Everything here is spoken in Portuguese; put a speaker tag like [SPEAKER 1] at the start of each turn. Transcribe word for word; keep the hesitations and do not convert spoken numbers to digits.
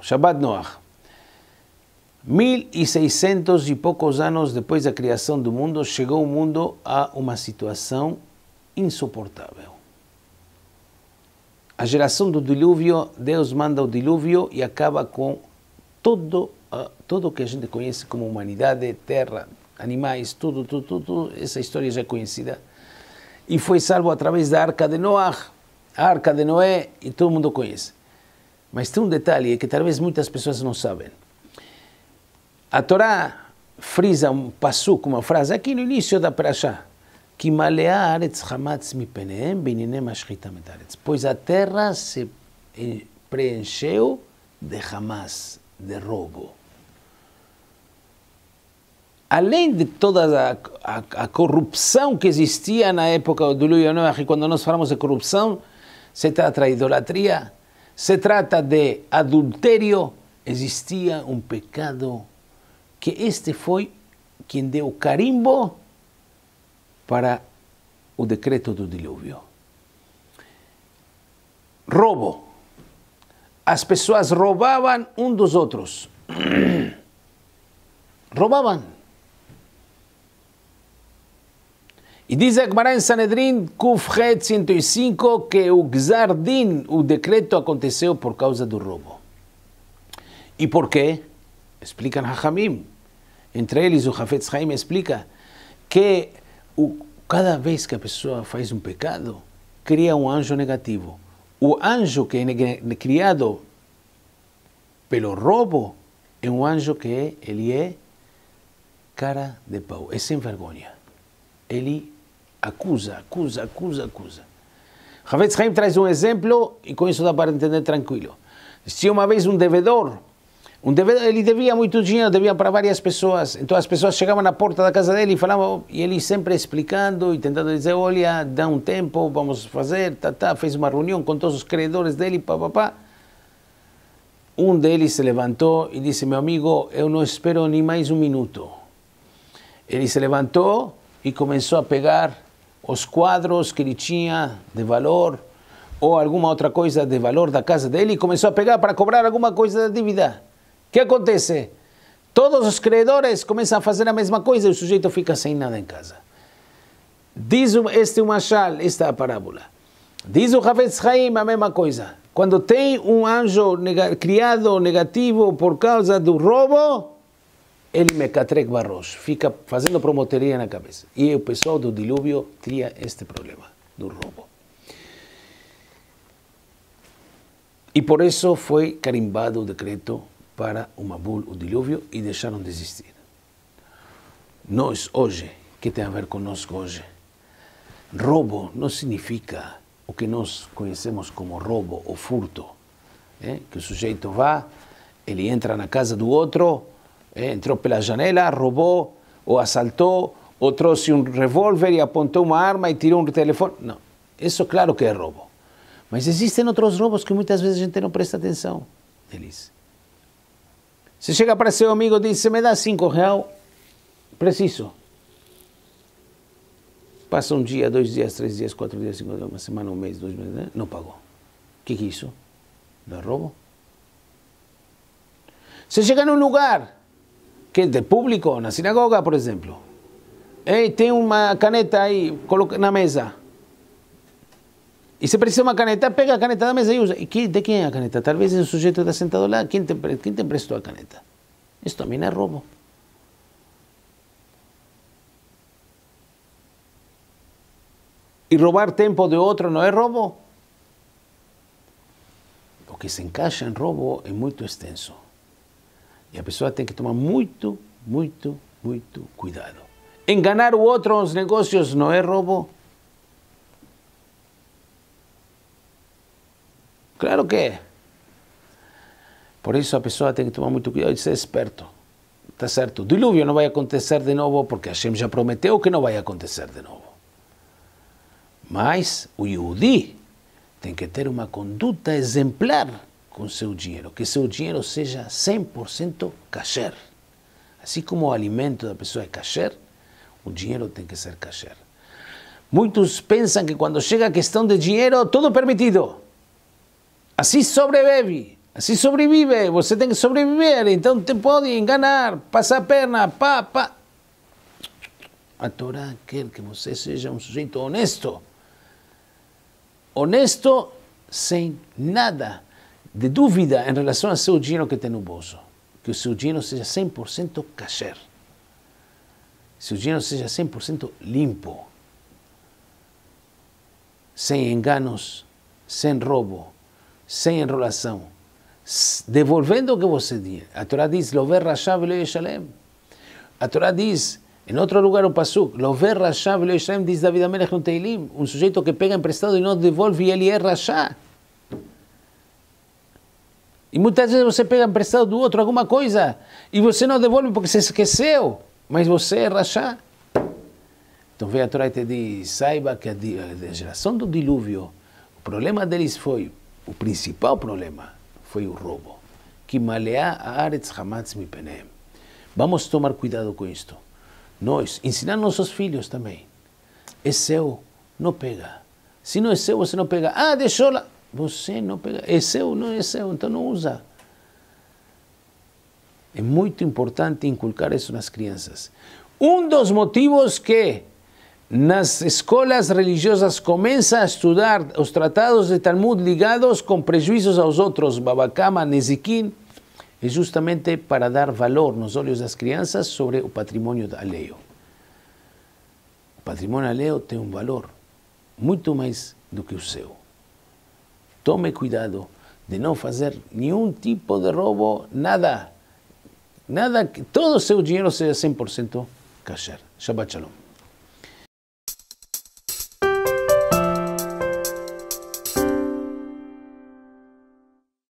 [SPEAKER 1] Shabbat Noach. Mil e seiscentos e poucos anos depois da criação do mundo, chegou o mundo a uma situação insuportável. A geração do dilúvio, Deus manda o dilúvio e acaba com todo, uh, tudo que a gente conhece como humanidade, terra, animais, tudo, tudo, tudo, tudo, essa história já é conhecida. E foi salvo através da Arca de Noach, a Arca de Noé, e todo mundo conhece. Mas tem um detalhe que talvez muitas pessoas não sabem. A Torá frisa um passuco, uma frase, aqui no início da Parashá, que malea haaretz hamatz mipenehem beininem ashchita metaretz, pois a terra se preencheu de Hamas, de roubo. Além de toda a, a, a corrupção que existia na época do dilúvio Noach, e quando nós falamos de corrupção, se trata de idolatria, se trata de adultério, existia um pecado que este foi quem deu o carimbo para o decreto do dilúvio. Roubo. As pessoas roubavam um dos outros. Roubavam. E diz a Gemara em Sanedrin, Kufchet cento e cinco, que o Gzar Din, o decreto, aconteceu por causa do roubo. E por quê? Explicam Hachamim. Entre eles, o Hafetz Haim explica que o, cada vez que a pessoa faz um pecado, cria um anjo negativo. O anjo que é criado pelo roubo é um anjo que ele é cara de pau, é sem vergonha. Ele acusa, acusa, acusa, acusa. Hafetz Haim traz um exemplo e com isso dá para entender tranquilo. Existia uma vez um devedor. Um devedor, ele devia muito dinheiro, devia para várias pessoas. Então as pessoas chegavam na porta da casa dele e falavam, e ele sempre explicando e tentando dizer, olha, dá um tempo, vamos fazer, tá, tá. Fez uma reunião com todos os credores dele, pá, pá, pá. Um deles se levantou e disse, meu amigo, eu não espero nem mais um minuto. Ele se levantou e começou a pegar os quadros que ele tinha de valor ou alguma outra coisa de valor da casa dele e começou a pegar para cobrar alguma coisa da dívida. O que acontece? Todos os credores começam a fazer a mesma coisa e o sujeito fica sem nada em casa. Diz este o mashal, esta é a parábola. Diz o Hafetz Haim a mesma coisa. Quando tem um anjo neg- criado negativo por causa do roubo, ele mecatrek barrosh, fica fazendo promotoria na cabeça. E o pessoal do dilúvio tinha este problema do roubo. E por isso foi carimbado o decreto para o Mabul, o dilúvio, e deixaram de existir. Nós, hoje, o que tem a ver conosco hoje? Roubo não significa o que nós conhecemos como roubo ou furto. É? Que o sujeito vá, ele entra na casa do outro, é? Entrou pela janela, roubou, ou assaltou, ou trouxe um revólver e apontou uma arma e tirou um telefone. Não, isso claro que é roubo. Mas existem outros roubos que muitas vezes a gente não presta atenção neles. Você chega para seu amigo e diz, você me dá cinco reais? Preciso. Passa um dia, dois dias, três dias, quatro dias, cinco dias, uma semana, um mês, dois meses, não pagou. O que que é isso? Não é roubo? Você chega num lugar que é de público, na sinagoga, por exemplo. Ei, tem uma caneta aí, coloca na mesa. E se precisa uma caneta, pega a caneta da mesa e usa. E que, de quem é a caneta? Talvez o sujeito está sentado lá. Quem te, quem te emprestou a caneta? Isso também é roubo. E roubar tempo de outro não é roubo? O que se encaixa em roubo é muito extenso. E a pessoa tem que tomar muito, muito, muito cuidado. Enganar o outro nos negócios não é roubo? Claro que é. Por isso a pessoa tem que tomar muito cuidado e ser esperto. Está certo? O dilúvio não vai acontecer de novo porque Hashem já prometeu que não vai acontecer de novo. Mas o Yehudi tem que ter uma conduta exemplar com seu dinheiro. Que seu dinheiro seja cem por cento kasher. Assim como o alimento da pessoa é kasher, o dinheiro tem que ser kasher. Muitos pensam que quando chega a questão de dinheiro, tudo é permitido. Assim sobrevive. Assim sobrevive, você tem que sobreviver, então te pode enganar, passar a perna, pá, pá. A Torá quer que você seja um sujeito honesto. Honesto, sem nada de dúvida em relação ao seu dinheiro que tem no bolso. Que o seu dinheiro seja cem por cento kasher. Seu dinheiro seja cem por cento limpo. Sem enganos, sem roubo, sem enrolação. Devolvendo o que você diz. A Torá diz, Lover Rasha velo yeshalem. A Torá diz, em outro lugar o Pasuk, Lover Rasha velo yeshalem, diz David Amelech no Teilim, um sujeito que pega emprestado e não devolve, ele é Rasha. E muitas vezes você pega emprestado do outro alguma coisa e você não devolve porque você esqueceu, mas você é Rasha. Então vem a Torá e te diz, saiba que a geração do dilúvio, o problema deles foi, o principal problema foi o roubo. Que malea haaretz hamatz mipenem. Vamos tomar cuidado com isto. Nós, ensinar nossos filhos também. É seu, não pega. Se não é seu, você não pega. Ah, deixou lá. Você não pega. É seu, não é seu, então não usa. É muito importante inculcar isso nas crianças. Um dos motivos que nas escolas religiosas começa a estudar os tratados de Talmud ligados com prejuízos aos outros, Babakama, Nezikin, é justamente para dar valor nos olhos das crianças sobre o patrimônio alheio. O patrimônio alheio tem um valor muito mais do que o seu. Tome cuidado de não fazer nenhum tipo de roubo, nada. Nada, todo o seu dinheiro seja cem por cento kasher. Shabbat Shalom.